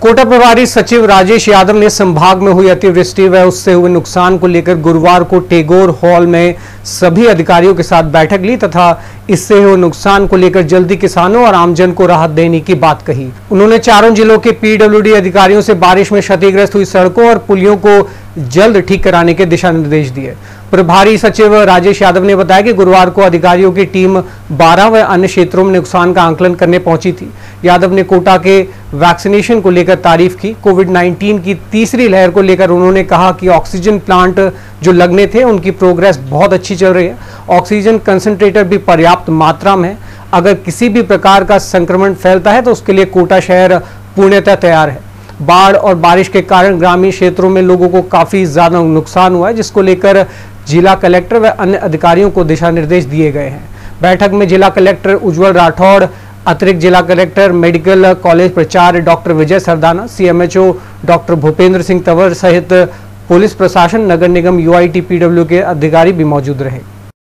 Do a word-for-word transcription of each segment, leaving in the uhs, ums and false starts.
कोटा प्रभारी सचिव राजेश यादव ने संभाग में हुई अतिवृष्टि व उससे हुए नुकसान को लेकर गुरुवार को टैगोर हॉल में सभी अधिकारियों के साथ बैठक ली तथा इससे हुए नुकसान को लेकर जल्दी किसानों और आमजन को राहत देने की बात कही। उन्होंने चारों जिलों के पीडब्ल्यूडी अधिकारियों से बारिश में क्षतिग्रस्त हुई सड़कों और पुलियों को जल्द ठीक कराने के दिशा निर्देश दिए। प्रभारी सचिव राजेश यादव ने बताया कि गुरुवार को अधिकारियों की टीम बारह व अन्य क्षेत्रों में नुकसान का आंकलन करने पहुंची थी। यादव ने कोटा के वैक्सीनेशन को लेकर तारीफ की। कोविड उन्नीस की तीसरी लहर को लेकर उन्होंने कहा कि ऑक्सीजन प्लांट जो लगने थे उनकी प्रोग्रेस बहुत अच्छी चल रही है। ऑक्सीजन कंसंट्रेटर भी पर्याप्त मात्रा में है। अगर किसी भी प्रकार का संक्रमण फैलता है तो उसके लिए कोटा शहर पूर्णतः तैयार है। बाढ़ और बारिश के कारण ग्रामीण क्षेत्रों में लोगों को काफी ज्यादा नुकसान हुआ है, जिसको लेकर जिला कलेक्टर व अन्य अधिकारियों को दिशा निर्देश दिए गए हैं। बैठक में जिला कलेक्टर उज्जवल राठौड़, अतिरिक्त जिला कलेक्टर मेडिकल कॉलेज प्राचार्य doctor Vijay Sardana, CMHO doctor Bhupendra Singh Tanwar सहित पुलिस प्रशासन, नगर निगम, यूआईटी, पीडब्ल्यू के अधिकारी भी मौजूद रहे।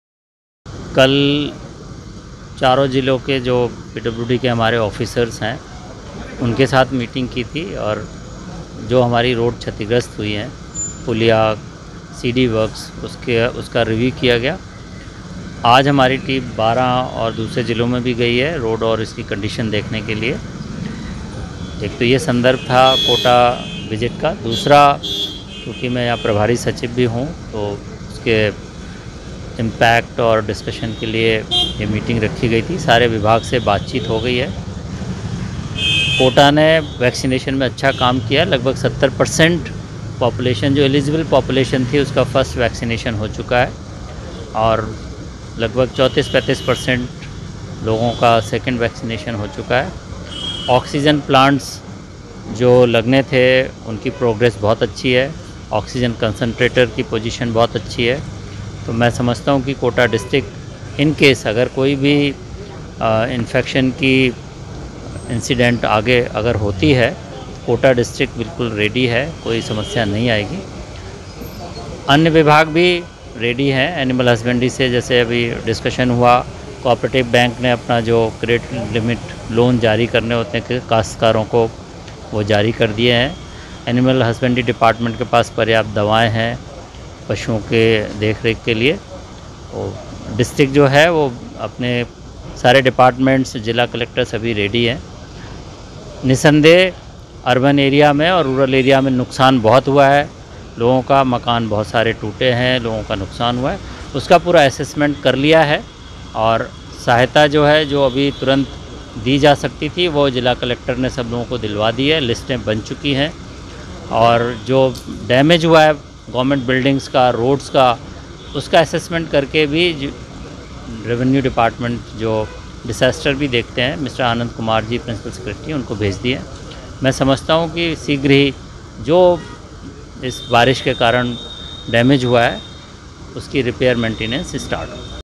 कल चारों जिलों के जो पीडब्ल्यूडी के हमारे ऑफिसर्स हैं उनके साथ मीटिंग की थी और जो हमारी रोड क्षतिग्रस्त हुई हैं, पुलिया, सीडी वर्क्स, उसके उसका रिव्यू किया गया। आज हमारी टीम बारह और दूसरे ज़िलों में भी गई है रोड और इसकी कंडीशन देखने के लिए। एक तो ये संदर्भ था कोटा विजिट का। दूसरा, क्योंकि मैं यहाँ प्रभारी सचिव भी हूँ तो उसके इम्पैक्ट और डिस्कशन के लिए ये मीटिंग रखी गई थी। सारे विभाग से बातचीत हो गई है। कोटा ने वैक्सीनेशन में अच्छा काम किया। लगभग सत्तर परसेंट पॉपुलेशन जो एलिजिबल पॉपुलेशन थी उसका फर्स्ट वैक्सीनेशन हो चुका है और लगभग चौंतीस पैंतीस परसेंट लोगों का सेकंड वैक्सीनेशन हो चुका है। ऑक्सीजन प्लांट्स जो लगने थे उनकी प्रोग्रेस बहुत अच्छी है। ऑक्सीजन कंसंट्रेटर की पोजीशन बहुत अच्छी है। तो मैं समझता हूँ कि कोटा डिस्ट्रिक्ट इन केस अगर कोई भी इन्फेक्शन की इंसिडेंट आगे अगर होती है, कोटा डिस्ट्रिक्ट बिल्कुल रेडी है, कोई समस्या नहीं आएगी। अन्य विभाग भी रेडी हैं। एनिमल हस्बेंड्री से जैसे अभी डिस्कशन हुआ, कोऑपरेटिव बैंक ने अपना जो क्रेडिट लिमिट लोन जारी करने होते हैं काश्तकारों को वो जारी कर दिए हैं। एनिमल हस्बेंड्री डिपार्टमेंट के पास पर्याप्त दवाएं हैं पशुओं के देख रेख के लिए। वो डिस्ट्रिक्ट जो है वो अपने सारे डिपार्टमेंट्स, जिला कलेक्टर सभी रेडी हैं। निसंदेह अर्बन एरिया में और रूरल एरिया में नुकसान बहुत हुआ है। लोगों का मकान बहुत सारे टूटे हैं, लोगों का नुकसान हुआ है। उसका पूरा असेसमेंट कर लिया है और सहायता जो है जो अभी तुरंत दी जा सकती थी वो जिला कलेक्टर ने सब लोगों को दिलवा दी है। लिस्टें बन चुकी हैं और जो डैमेज हुआ है गवर्नमेंट बिल्डिंग्स का, रोड्स का, उसका असेसमेंट करके भी रेवेन्यू डिपार्टमेंट जो डिसास्टर भी देखते हैं, mister Anand Kumar ji principal secretary, उनको भेज दिए। मैं समझता हूँ कि शीघ्र ही जो इस बारिश के कारण डैमेज हुआ है उसकी रिपेयर मेंटेनेंस स्टार्ट हो।